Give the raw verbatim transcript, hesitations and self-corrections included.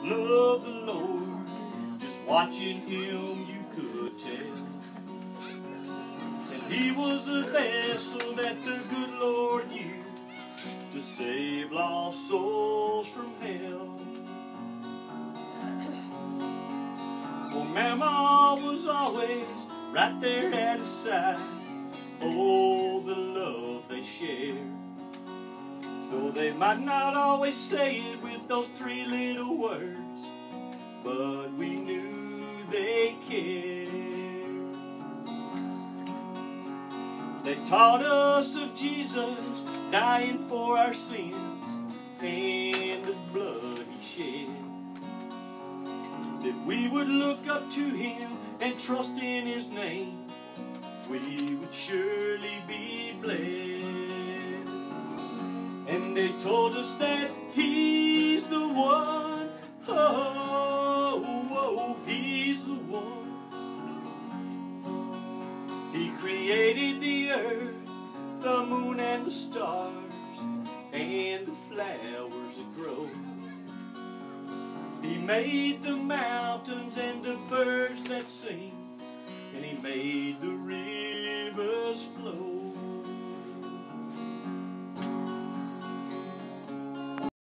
loved the Lord. Just watching him you could tell. And he was a vessel that the good Lord used to save lost souls from hell. Well, Mama was always right there at his side. Oh, the love they shared. Though they might not always say it with those three little words, but we knew they cared. They taught us of Jesus dying for our sins and the blood he shed, that we would look up to him and trust in his name. We would surely be blessed. And they told us that he's the one. Oh, oh, he's the one. He created the earth, the moon and the stars, and the flowers that grow. He made the mountains and the birds that sing, and he made the rivers